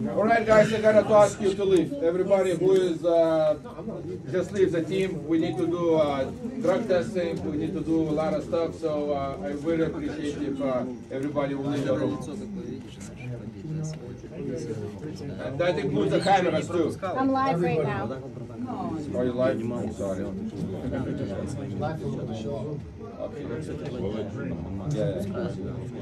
All right, guys, I gotta ask you to leave. Everybody who is just leave the team. We need to do drug testing. We need to do a lot of stuff. So I really appreciate if everybody will leave the room. And that includes the cameras too. I'm live right now. Are you live? I'm sorry. Okay. Yeah.